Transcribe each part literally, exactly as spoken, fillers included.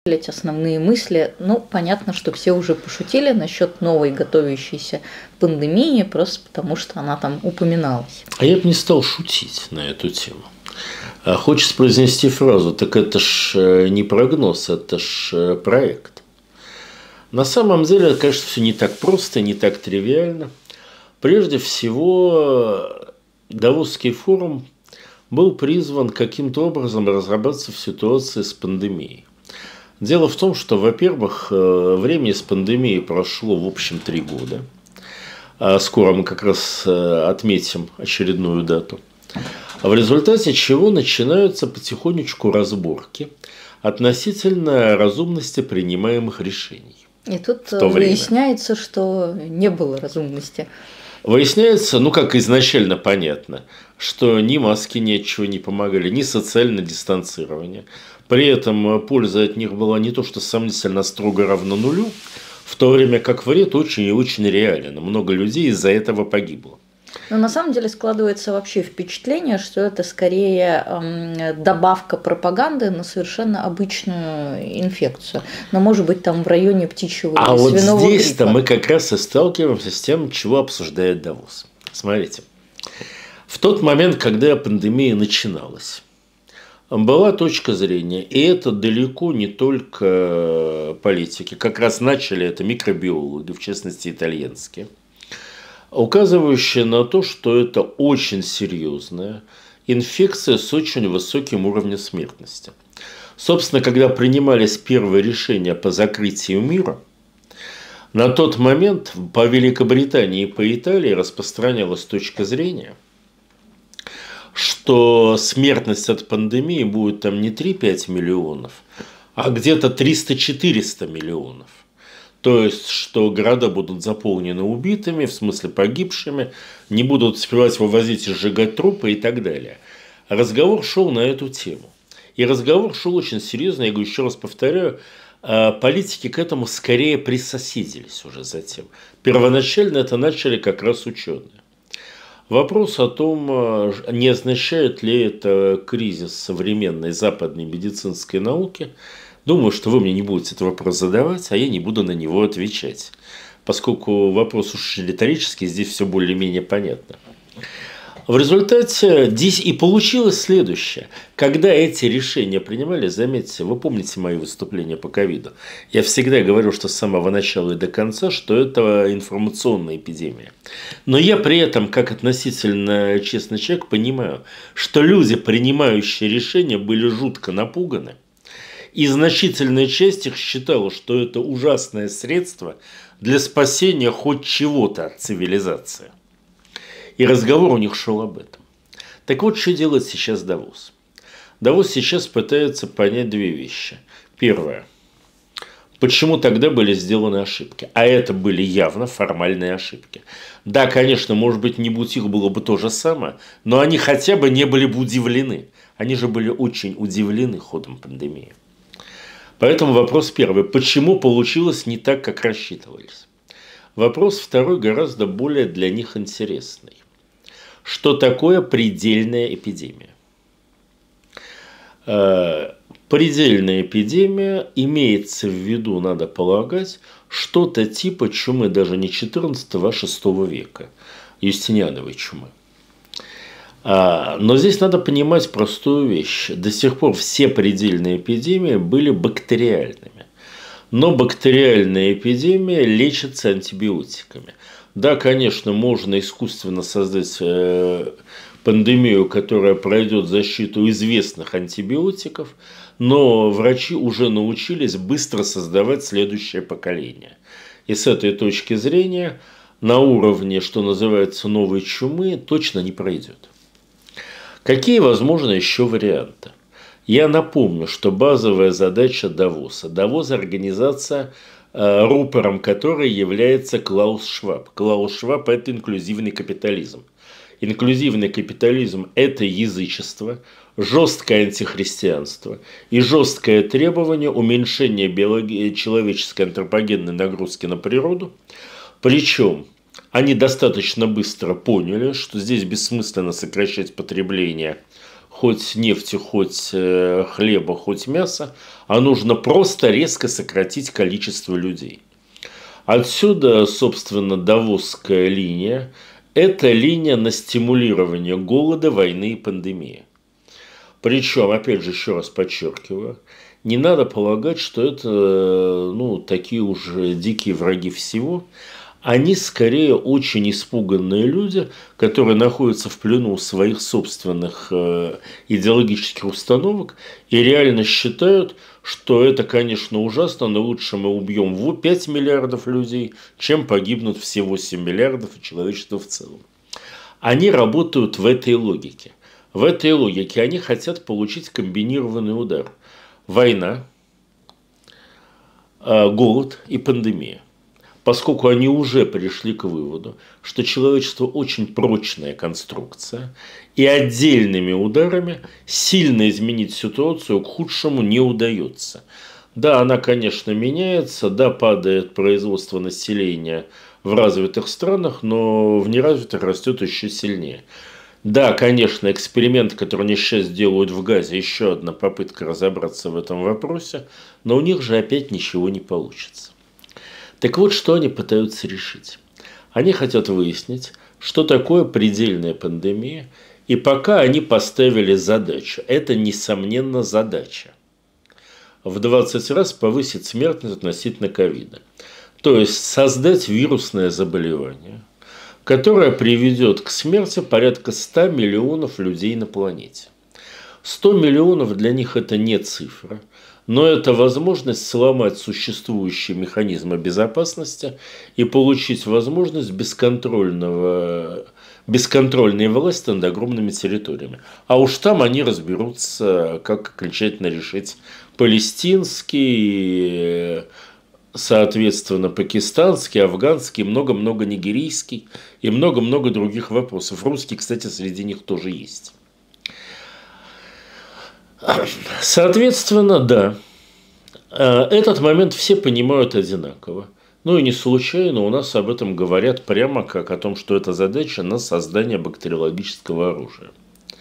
основные мысли. Ну, понятно, что все уже пошутили насчет новой готовящейся пандемии, просто потому что она там упоминалась. А я бы не стал шутить на эту тему. Хочется произнести фразу: так это ж не прогноз, это ж проект. На самом деле, конечно, все не так просто, не так тривиально. Прежде всего, Давосский форум был призван каким-то образом разобраться в ситуации с пандемией. Дело в том, что, во-первых, времени с пандемией прошло, в общем, три года. Скоро мы как раз отметим очередную дату. В результате чего начинаются потихонечку разборки относительно разумности принимаемых решений. И тут выясняется, что не было разумности. Выясняется, ну как изначально понятно, что ни маски ни от чего не помогали, ни социальное дистанцирование. При этом польза от них была не то что сомнительно, строго равна нулю, в то время как вред очень и очень реален. Много людей из-за этого погибло. Но на самом деле складывается вообще впечатление, что это скорее эм, добавка пропаганды на совершенно обычную инфекцию. Но может быть там в районе птичьего а или вот свиного здесь-то гриппа. Мы как раз и сталкиваемся с тем, чего обсуждает Давос. Смотрите, в тот момент, когда пандемия начиналась, была точка зрения, и это далеко не только политики, как раз начали это микробиологи, в частности итальянские, указывающая на то, что это очень серьезная инфекция с очень высоким уровнем смертности. Собственно, когда принимались первые решения по закрытию мира, на тот момент по Великобритании и по Италии распространялась точка зрения, что смертность от пандемии будет там не три-пять миллионов, а где-то триста-четыреста миллионов. То есть, что города будут заполнены убитыми, в смысле погибшими, не будут успевать вывозить и сжигать трупы и так далее. Разговор шел на эту тему. И разговор шел очень серьезно, я говорю, еще раз повторяю, политики к этому скорее присоседились уже затем. Первоначально это начали как раз ученые. Вопрос о том, не означает ли это кризис современной западной медицинской науки. Думаю, что вы мне не будете этот вопрос задавать, а я не буду на него отвечать. Поскольку вопрос уж риторический, здесь все более-менее понятно. В результате здесь и получилось следующее. Когда эти решения принимали, заметьте, вы помните мои выступления по ковиду, я всегда говорю, что с самого начала и до конца, что это информационная эпидемия. Но я при этом, как относительно честный человек, понимаю, что люди, принимающие решения, были жутко напуганы. И значительная часть их считала, что это ужасное средство для спасения хоть чего-то от цивилизации. И разговор у них шел об этом. Так вот, что делает сейчас Давос? Давос сейчас пытается понять две вещи. Первое. Почему тогда были сделаны ошибки? А это были явно формальные ошибки. Да, конечно, может быть, не будь их было бы то же самое, но они хотя бы не были бы удивлены. Они же были очень удивлены ходом пандемии. Поэтому вопрос первый. Почему получилось не так, как рассчитывались? Вопрос второй гораздо более для них интересный. Что такое предельная эпидемия? Предельная эпидемия имеется в виду, надо полагать, что-то типа чумы даже не четырнадцатого, а шестого века, Юстиниановой чумы. Но здесь надо понимать простую вещь. До сих пор все предельные эпидемии были бактериальными. Но бактериальная эпидемия лечится антибиотиками. Да, конечно, можно искусственно создать пандемию, которая пройдет защиту известных антибиотиков, но врачи уже научились быстро создавать следующее поколение. И с этой точки зрения на уровне, что называется, новой чумы, точно не пройдет. Какие возможны еще варианты? Я напомню, что базовая задача Давоса. Давос – организация, рупором которой является Клаус Шваб. Клаус Шваб – это инклюзивный капитализм. Инклюзивный капитализм – это язычество, жесткое антихристианство и жесткое требование уменьшения биологи- человеческой антропогенной нагрузки на природу. Причем они достаточно быстро поняли, что здесь бессмысленно сокращать потребление хоть нефти, хоть хлеба, хоть мяса, а нужно просто резко сократить количество людей. Отсюда, собственно, Давосская линия – это линия на стимулирование голода, войны и пандемии. Причем, опять же, еще раз подчеркиваю, не надо полагать, что это ну, такие уже дикие враги всего. Они скорее очень испуганные люди, которые находятся в плену своих собственных идеологических установок и реально считают, что это, конечно, ужасно, но лучше мы убьем пять миллиардов людей, чем погибнут все восемь миллиардов и человечество в целом. Они работают в этой логике. В этой логике они хотят получить комбинированный удар. Война, голод и пандемия. Поскольку они уже пришли к выводу, что человечество очень прочная конструкция, и отдельными ударами сильно изменить ситуацию к худшему не удается. Да, она, конечно, меняется, да, падает производство населения в развитых странах, но в неразвитых растет еще сильнее. Да, конечно, эксперимент, который они сейчас делают в Газе, еще одна попытка разобраться в этом вопросе, но у них же опять ничего не получится. Так вот, что они пытаются решить. Они хотят выяснить, что такое предельная пандемия, и пока они поставили задачу, это, несомненно, задача, в двадцать раз повысить смертность относительно ковида. То есть, создать вирусное заболевание, которое приведет к смерти порядка ста миллионов людей на планете. сто миллионов для них это не цифра. Но это возможность сломать существующие механизмы безопасности и получить возможность бесконтрольного, бесконтрольной власти над огромными территориями. А уж там они разберутся, как окончательно решить палестинский, соответственно, пакистанский, афганский, много-много нигерийский и много-много других вопросов. Русский, кстати, среди них тоже есть. Соответственно, да, этот момент все понимают одинаково. Ну и не случайно у нас об этом говорят прямо как о том, что это задача на создание бактериологического оружия.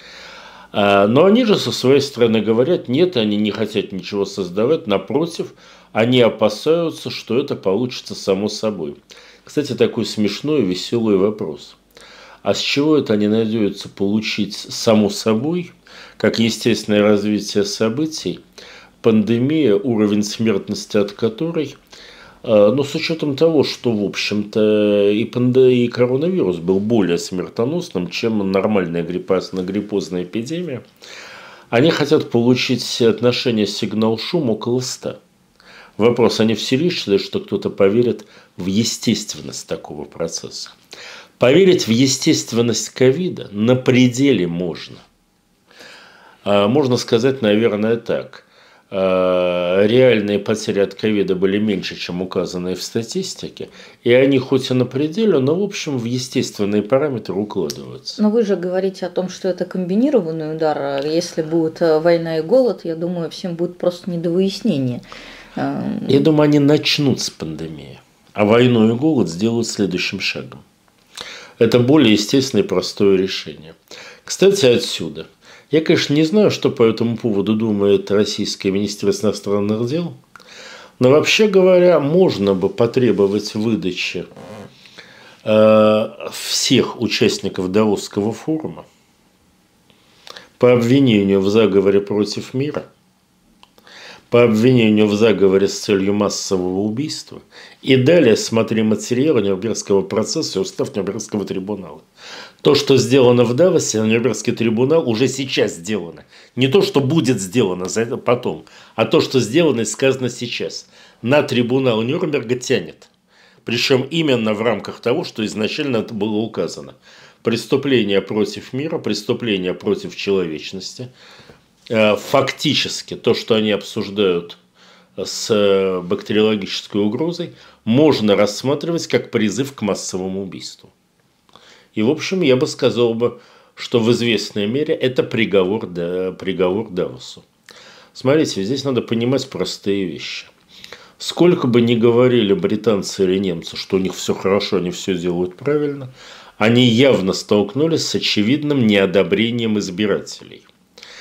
Но они же со своей стороны говорят, нет, они не хотят ничего создавать, напротив, они опасаются, что это получится само собой. Кстати, такой смешной и веселый вопрос. А с чего это они надеются получить само собой, как естественное развитие событий, пандемия, уровень смертности от которой, ну, с учетом того, что, в общем-то, и, пандемия, и коронавирус был более смертоносным, чем нормальная гриппозная эпидемия, они хотят получить отношение сигнал-шум около ста. Вопрос, они всерьез считают, что кто-то поверит в естественность такого процесса. Поверить в естественность ковида на пределе можно. Можно сказать, наверное, так. Реальные потери от ковида были меньше, чем указанные в статистике. И они хоть и на пределе, но, в общем, в естественные параметры укладываются. Но вы же говорите о том, что это комбинированный удар. Если будет война и голод, я думаю, всем будет просто не до выяснения. Я думаю, они начнут с пандемии. А войну и голод сделают следующим шагом. Это более естественное и простое решение. Кстати, отсюда. Я, конечно, не знаю, что по этому поводу думает российское Министерство иностранных дел, но, вообще говоря, можно бы потребовать выдачи э, всех участников Давосского форума по обвинению в заговоре против мира, по обвинению в заговоре с целью массового убийства. И далее смотри материалы Нюрнбергского процесса и устав Нюрнбергского трибунала. То, что сделано в Давосе, на Нюрнбергский трибунал уже сейчас сделано. Не то, что будет сделано потом, а то, что сделано и сказано сейчас. На трибунал Нюрнберга тянет. Причем именно в рамках того, что изначально это было указано. Преступления против мира, преступления против человечности. Фактически то, что они обсуждают с бактериологической угрозой, можно рассматривать как призыв к массовому убийству. И, в общем, я бы сказал бы, что в известной мере это приговор, да, приговор Давосу. Смотрите, здесь надо понимать простые вещи. Сколько бы ни говорили британцы или немцы, что у них все хорошо, они все делают правильно, они явно столкнулись с очевидным неодобрением избирателей.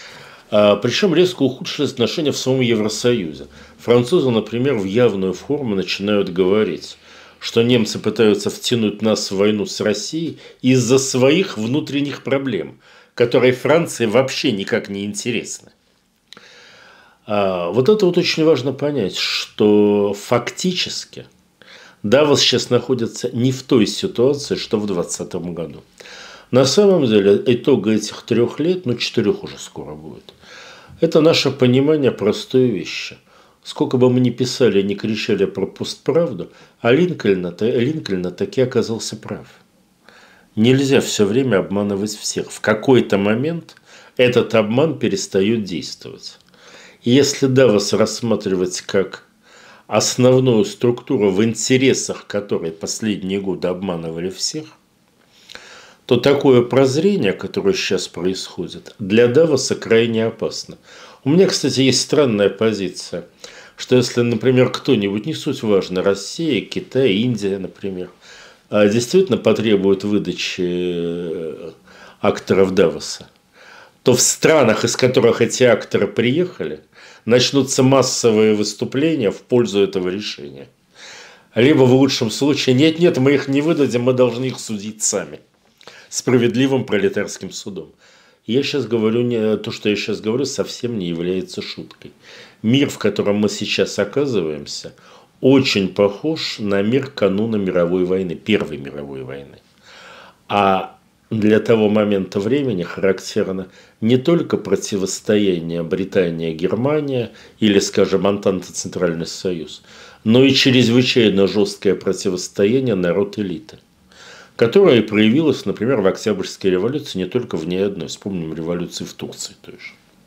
Причем резко ухудшились отношения в самом Евросоюзе. Французы, например, в явную форму начинают говорить, что немцы пытаются втянуть нас в войну с Россией из-за своих внутренних проблем, которые Франции вообще никак не интересны. Вот это вот очень важно понять, что фактически Давос сейчас находится не в той ситуации, что в двадцатом году. На самом деле, итог этих трех лет, ну четырех уже скоро будет, это наше понимание простой вещи. Сколько бы мы ни писали, ни кричали про постправду, а Линкольн, Линкольн таки оказался прав. Нельзя все время обманывать всех. В какой-то момент этот обман перестает действовать. И если Давос рассматривать как основную структуру, в интересах которой последние годы обманывали всех, то такое прозрение, которое сейчас происходит, для Давоса крайне опасно. У меня, кстати, есть странная позиция, что если, например, кто-нибудь, не суть важно, Россия, Китай, Индия, например, действительно потребует выдачи акторов Давоса, то в странах, из которых эти акторы приехали, начнутся массовые выступления в пользу этого решения. Либо в лучшем случае, нет-нет, мы их не выдадим, мы должны их судить сами. Справедливым пролетарским судом. Я сейчас говорю, не, то, что я сейчас говорю, совсем не является шуткой. Мир, в котором мы сейчас оказываемся, очень похож на мир кануна мировой войны, Первой мировой войны. А для того момента времени характерно не только противостояние Британия-Германия или, скажем, Антанта-Центральный Союз, но и чрезвычайно жесткое противостояние народ-элиты, которая проявилась, например, в Октябрьской революции, не только в ней одной. Вспомним революцию в Турции тоже.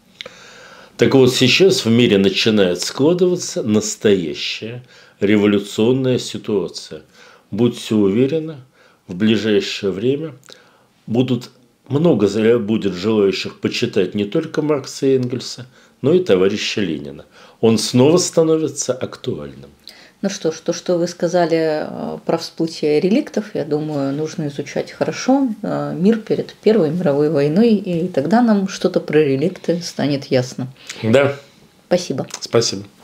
Так вот, сейчас в мире начинает складываться настоящая революционная ситуация. Будьте уверены, в ближайшее время будут, много будет желающих почитать не только Маркса и Энгельса, но и товарища Ленина. Он снова становится актуальным. Ну что ж, то, что вы сказали про всплытие реликтов, я думаю, нужно изучать хорошо. Мир перед Первой мировой войной, и тогда нам что-то про реликты станет ясно. Да. Спасибо. Спасибо.